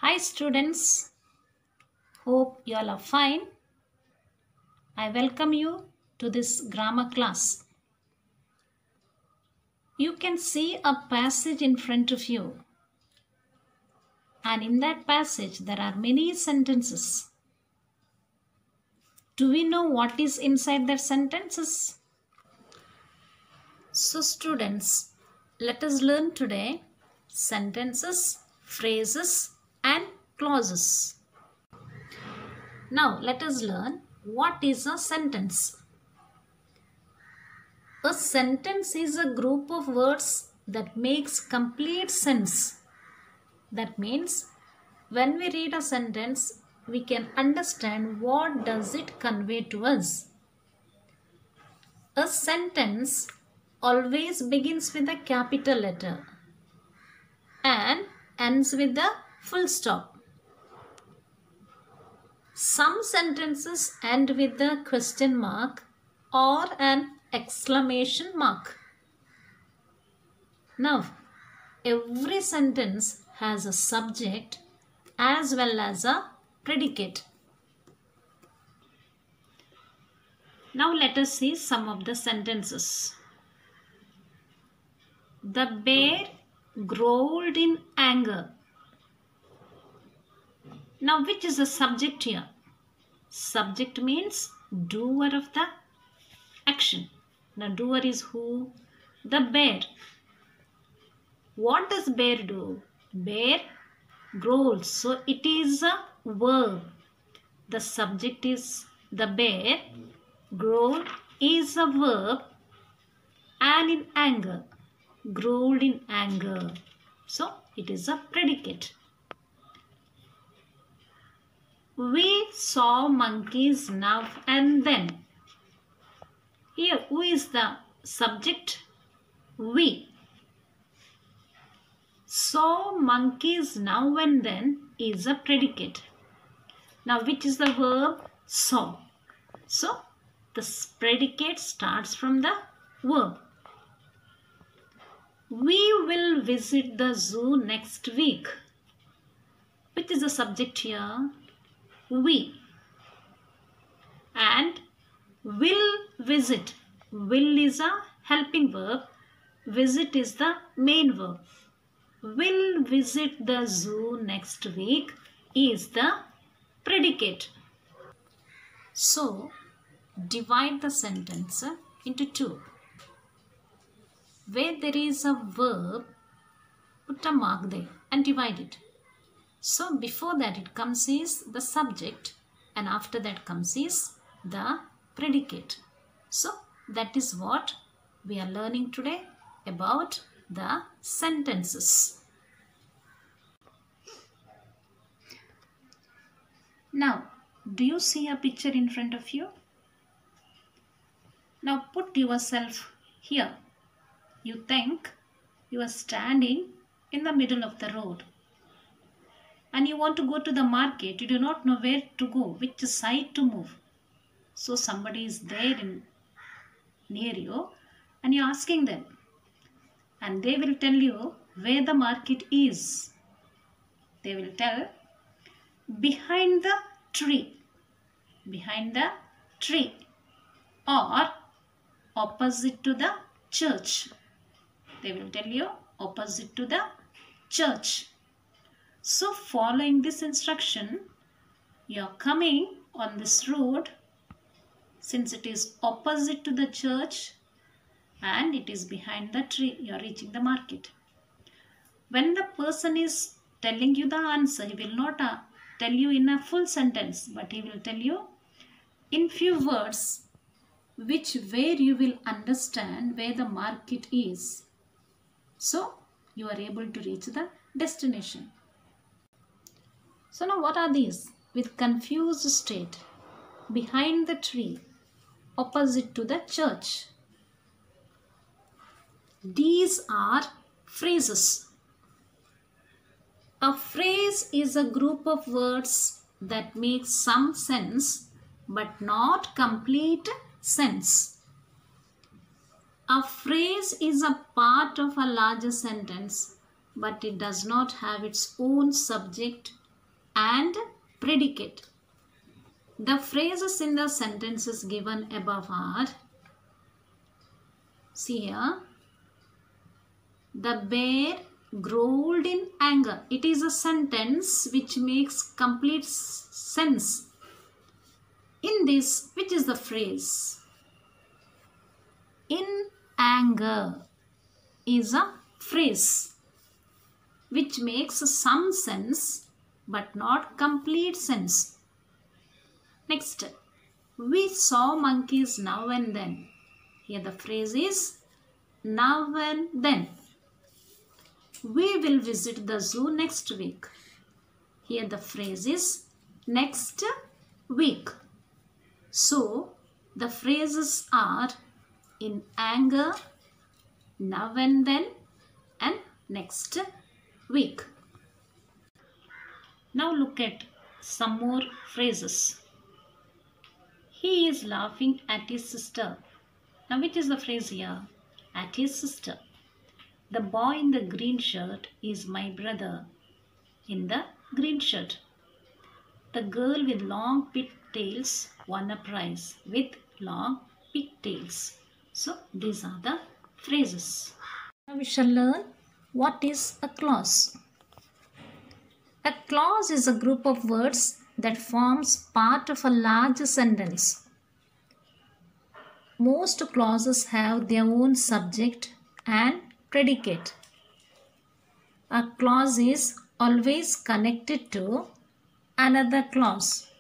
Hi students, hope you all are fine. I welcome you to this grammar class. You can see a passage in front of you, and in that passage there are many sentences. Do we know what is inside their sentences? So students, let us learn today sentences, phrases and clauses. Now let us learn what is a sentence. A sentence is a group of words that makes complete sense. That means when we read a sentence, we can understand what does it convey to us. A sentence always begins with a capital letter and ends with a full stop. Some sentences end with a question mark or an exclamation mark. Now, every sentence has a subject as well as a predicate. Now let us see some of the sentences. The bear growled in anger. Now which is the subject here? Subject means doer of the action. The doer is who? The bear. What does bear do? Bear growls. So it is a verb. The subject is the bear. Growl is a verb. And in anger. Growled in anger. So it is a predicate. We saw monkeys now and then. Here, who is the subject? We. Saw monkeys now and then is a predicate. Now, which is the verb? Saw. So, the predicate starts from the verb. We will visit the zoo next week. Which is the subject here? We. And will visit. Will is a helping verb. Visit is the main verb. Will visit the zoo next week is the predicate. So, divide the sentence into two. Where there is a verb, put a mark there and divide it. So, before that it comes is the subject and after that comes is the predicate. So, that is what we are learning today about the sentences. Now, do you see a picture in front of you? Now, put yourself here. You think you are standing in the middle of the road and you want to go to the market. You do not know where to go, which side to move. So somebody is there near you and you are asking them and they will tell you where the market is. They will tell behind the tree, or opposite to the church. They will tell you opposite to the church. So following this instruction, you are coming on this road. Since it is opposite to the church and it is behind the tree, you are reaching the market. When the person is telling you the answer, he will not tell you in a full sentence, but he will tell you in few words which way you will understand where the market is. So you are able to reach the destination. So now what are these? With confused state, behind the tree, opposite to the church. These are phrases. A phrase is a group of words that make some sense but not complete sense. A phrase is a part of a larger sentence but it does not have its own subject and predicate. The phrases in the sentences given above are, see here, the bear growled in anger. It is a sentence which makes complete sense. In this, which is the phrase? In anger is a phrase which makes some sense but not complete sense. Next, we saw monkeys now and then. Here the phrase is now and then. We will visit the zoo next week. Here the phrase is next week. So the phrases are in anger, now and then, and next week. Now look at some more phrases. He is laughing at his sister. Now which is the phrase here? At his sister. The boy in the green shirt is my brother. In the green shirt. The girl with long pigtails won a prize. With long pigtails. So these are the phrases. Now we shall learn what is a clause. A clause is a group of words that forms part of a larger sentence. Most clauses have their own subject and predicate. A clause is always connected to another clause.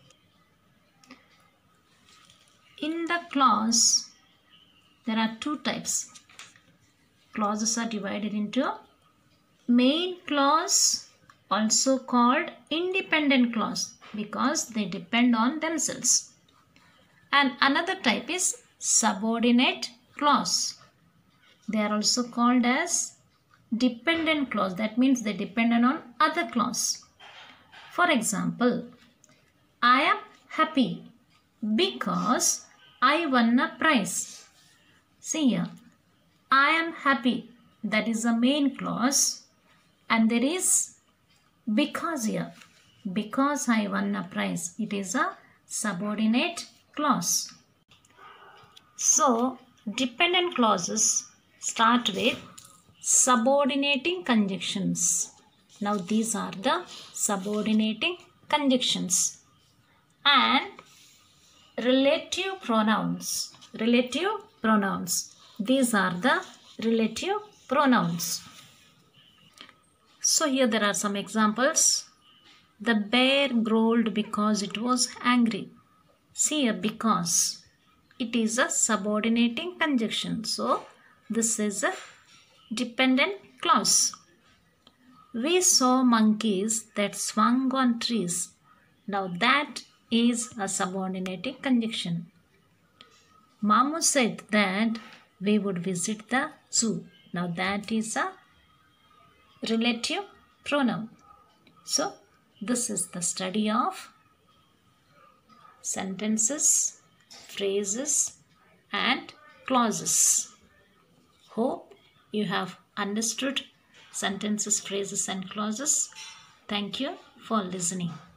In the clause, there are two types. Clauses are divided into main clause, also called independent clause, because they depend on themselves. And another type is subordinate clause. They are also called as dependent clause. That means they depend on other clause. For example, I am happy because I won a prize. See here, I am happy. That is a main clause. And there is because here. Because I won a prize. It is a subordinate clause. So, dependent clauses start with subordinating conjunctions. Now, these are the subordinating conjunctions. And relative pronouns. Relative pronouns. These are the relative pronouns. So, here there are some examples. The bear growled because it was angry. See here, because. It is a subordinating conjunction. So, this is a dependent clause. We saw monkeys that swung on trees. Now, that is a subordinating conjunction. Mamu said that we would visit the zoo. Now, that is a relative pronoun. So, this is the study of sentences, phrases and clauses. Hope you have understood sentences, phrases and clauses. Thank you for listening.